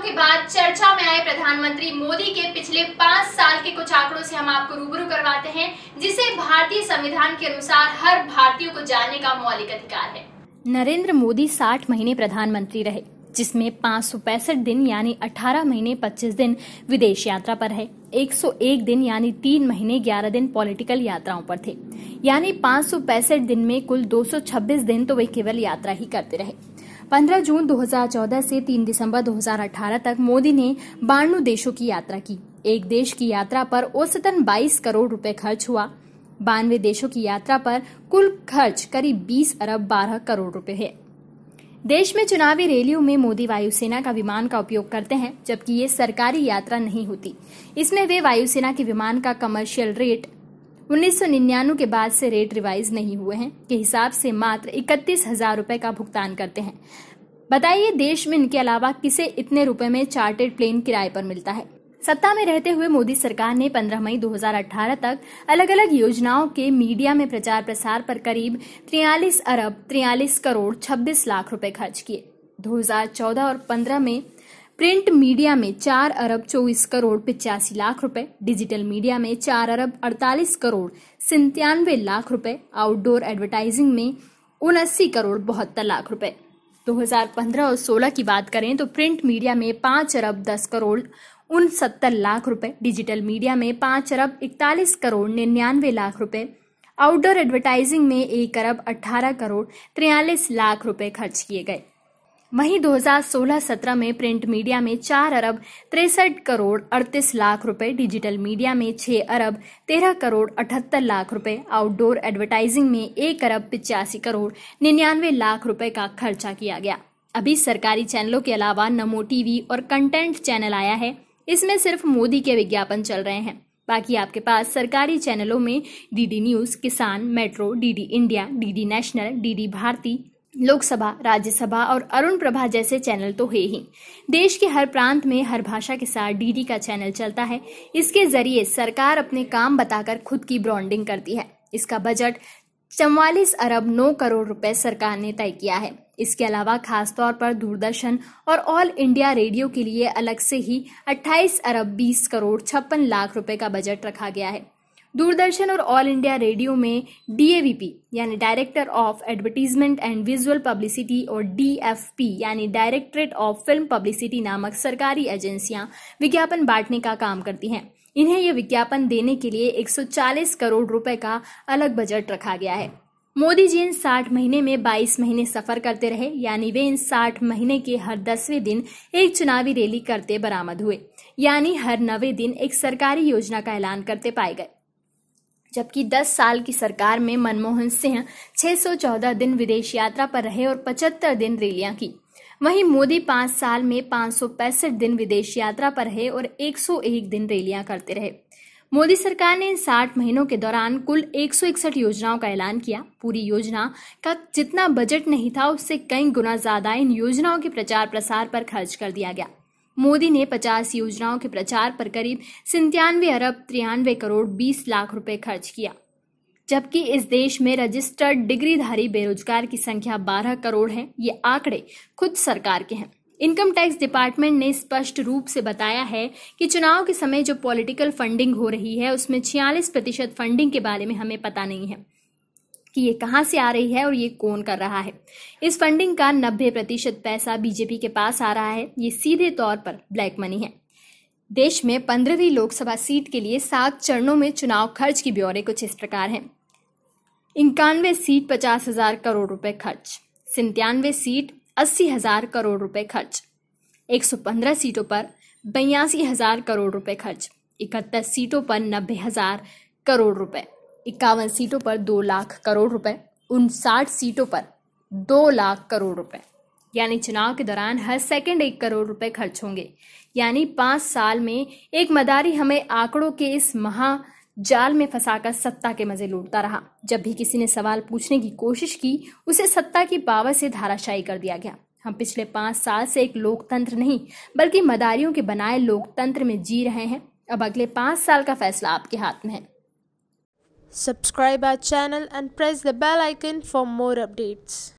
के बाद चर्चा में आए प्रधानमंत्री मोदी के पिछले 5 साल के कुछ आंकड़ों से हम आपको रूबरू करवाते हैं, जिसे भारतीय संविधान के अनुसार हर भारतीय को जानने का मौलिक अधिकार है। नरेंद्र मोदी 60 महीने प्रधानमंत्री रहे, जिसमें 565 दिन यानी 18 महीने 25 दिन विदेश यात्रा पर रहे। 101 दिन यानी 3 महीने 11 दिन पॉलिटिकल यात्राओं पर थे। यानी 565 दिन में कुल 226 दिन तो वे केवल यात्रा ही करते रहे। 15 जून 2014 से 3 दिसंबर 2018 तक मोदी ने 92 देशों की यात्रा की। एक देश की यात्रा पर औसतन 22 करोड़ रुपए खर्च हुआ। 92 देशों की यात्रा पर कुल खर्च करीब 20 अरब 12 करोड़ रुपए है। देश में चुनावी रैलियों में मोदी वायुसेना का विमान का उपयोग करते हैं, जबकि ये सरकारी यात्रा नहीं होती। इसमें वे वायुसेना के विमान का कमर्शियल रेट 1999 के बाद से रेट रिवाइज नहीं हुए हैं के हिसाब से मात्र 31,000 रुपए का भुगतान करते हैं। बताइए, देश में इनके अलावा किसे इतने रुपए में चार्टर्ड प्लेन किराए पर मिलता है? सत्ता में रहते हुए मोदी सरकार ने 15 मई 2018 तक अलग अलग योजनाओं के मीडिया में प्रचार प्रसार पर करीब 43 अरब 43 करोड़ 26 लाख रुपए खर्च किए। 2014 और 15 में प्रिंट मीडिया में 4 अरब 24 करोड़ 85 लाख रुपए, डिजिटल मीडिया में 4 अरब 48 करोड़ 97 लाख रुपए, आउटडोर एडवर्टाइजिंग में 79 करोड़ 72 लाख रुपए। 2015 और 16 की बात करें तो प्रिंट मीडिया में 5 अरब 10 करोड़ 69 लाख रुपए, डिजिटल मीडिया में 5 अरब 41 करोड़ 99 लाख रुपए, आउटडोर एडवर्टाइजिंग में 1 अरब 18 करोड़ 43 लाख रुपए खर्च किए गए। वहीं 2016-17 में प्रिंट मीडिया में 4 अरब 63 करोड़ 38 लाख रुपए, डिजिटल मीडिया में 6 अरब 13 करोड़ 78 लाख रुपए, आउटडोर एडवर्टाइजिंग में 1 अरब 85 करोड़ 99 लाख रुपए का खर्चा किया गया। अभी सरकारी चैनलों के अलावा नमो टीवी और कंटेंट चैनल आया है। इसमें सिर्फ मोदी के विज्ञापन चल रहे हैं। बाकी आपके पास सरकारी चैनलों में DD news, Kisan, metro, DD India, DD national, DD Bharati, Lok Sabha, Rajya Sabha और अरुण प्रभा जैसे चैनल तो है ही। देश के हर प्रांत में हर भाषा के साथ डीडी का चैनल चलता है। इसके जरिए सरकार अपने काम बताकर खुद की ब्रांडिंग करती है। इसका बजट 44 अरब 9 करोड़ रुपए सरकार ने तय किया है। इसके अलावा खास तौर पर दूरदर्शन और ऑल इंडिया रेडियो के लिए अलग से ही 28 अरब 20 करोड़ 56 लाख रुपए का बजट रखा गया है। दूरदर्शन और ऑल इंडिया रेडियो में डीएवीपी यानी director of advertisement and visual publicity और डीएफपी यानी डायरेक्टरेट ऑफ फिल्म पब्लिसिटी नामक सरकारी एजेंसियां विज्ञापन बांटने का काम करती हैं। इन्हें ये विज्ञापन देने के लिए 140 करोड़ रुपए का अलग बजट रखा गया है। मोदी जी इन 60 महीने में 22 महीने सफर करते रहे, यानी वे इन 60 महीने के हर 10वें दिन एक चुनावी रैली करते बरामद हुए, यानी हर 9वें दिन एक सरकारी योजना का ऐलान करते पाए गए। जबकि 10 साल की सरकार में मनमोहन सिंह 614 दिन विदेश यात्रा पर रहे और 75 दिन रैलियां की। वहीं मोदी 5 साल में 565 दिन विदेश यात्रा पर रहे और 101 दिन रैलियां करते रहे। मोदी सरकार ने इन 60 महीनों के दौरान कुल 161 योजनाओं का ऐलान किया। पूरी योजना का जितना बजट नहीं था, उससे कई गुना ज्यादा इन योजनाओं के प्रचार प्रसार पर खर्च कर दिया गया। मोदी ने 50 योजनाओं के प्रचार पर करीब 97 अरब 93 करोड़ 20 लाख रुपए खर्च किया। जबकि इस देश में रजिस्टर्ड डिग्रीधारी बेरोजगार की संख्या 12 करोड़ है। ये आंकड़े खुद सरकार के हैं। इनकम टैक्स डिपार्टमेंट ने स्पष्ट रूप से बताया है कि चुनाव के समय जो पॉलिटिकल फंडिंग हो रही है, उसमें 46% फंडिंग के बारे में हमें पता नहीं है कि ये कहां से आ रही है और ये कौन कर रहा है। इस फंडिंग का 90% पैसा बीजेपी के पास आ रहा है। ये सीधे तौर पर ब्लैक मनी है। देश में 15वीं लोकसभा सीट के लिए 7 चरणों में चुनाव खर्च की ब्यौरे कुछ इस प्रकार हैं। 91 सीट 50,000 करोड़ रुपए खर्च, 97 सीट 80,000 करोड़ रुपए खर्च, 115 सीटों पर 82,000 करोड़ रुपए खर्च, 71 सीटों पर 90,000 करोड़ रुपए, 51 सीटों पर 2 लाख करोड़ रुपए, 59 सीटों पर 2 लाख करोड़ रुपए। यानी चुनाव के दौरान हर सेकंड 1 करोड़ रुपए खर्च होंगे। यानी 5 साल में एक मदारी हमें आंकड़ों के इस जाल में फंसाकर सत्ता के मजे लूटता रहा। जब भी किसी ने सवाल पूछने की कोशिश की, उसे सत्ता की पावर से धाराशायी कर दिया गया। हम पिछले 5 साल से एक लोकतंत्र नहीं, बल्कि मदारियों के बनाए लोकतंत्र में जी रहे हैं। अब अगले 5 साल का फैसला आपके हाथ में है। Subscribe our channel and press the bell icon for more updates.